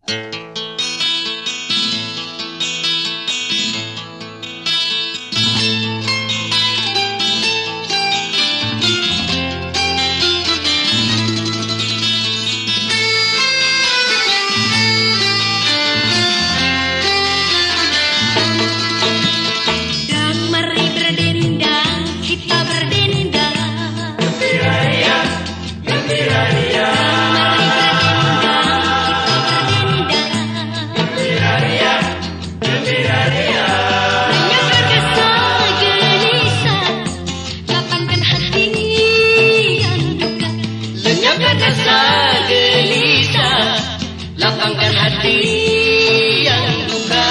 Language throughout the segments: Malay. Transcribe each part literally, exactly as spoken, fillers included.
lapangkan hati yang duka.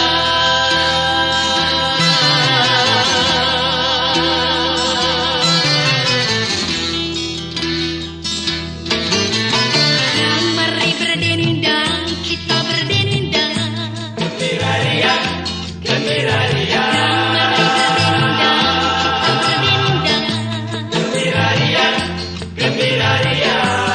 Dan mari berdendang, kita berdendang. Gembira ria, gembira ria. Gembira ria, gembira ria.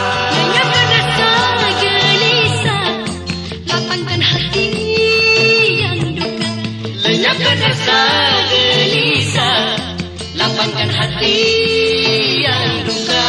Lenyapkan rasa gelisah, lapangkan hati yang duka.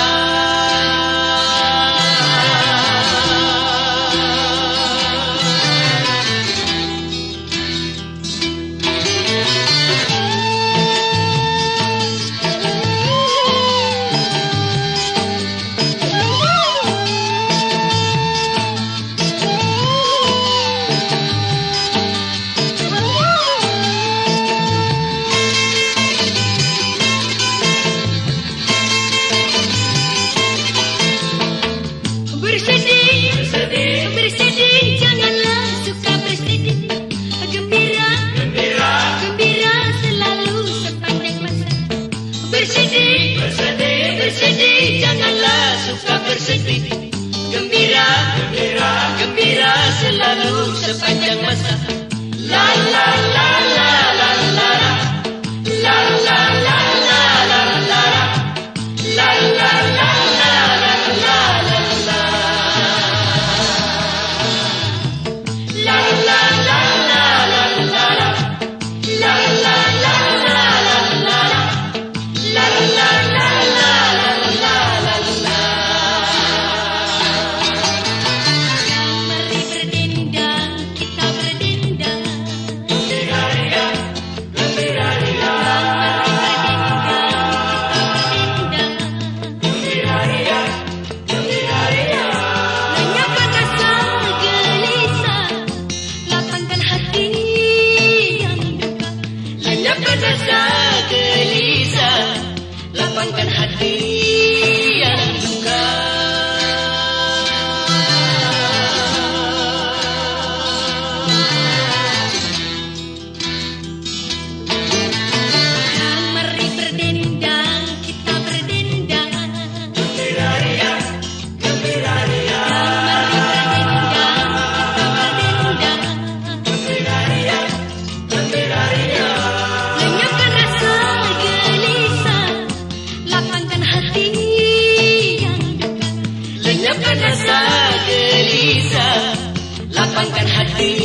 Bersedih, bersedih, janganlah suka bersedih. Gembira, gembira, gembira selalu sepanjang masa. Bersedih, bersedih, bersedih, janganlah suka bersedih. Gembira, gembira, gembira selalu sepanjang masa. La la la la la la la la la la la la la la la. Lenyapkan rasa gelisah, lapangkan hati yang duka. Dan mari berdendang, kita berdendang. Gembira ria, gembira ria. Dan mari berdendang, kita berdendang. Gembira ria, gembira ria. Lenyapkan rasa gelisah, lapangkan hati yang duka. Lenyapkan rasa gelisah, lapangkan hati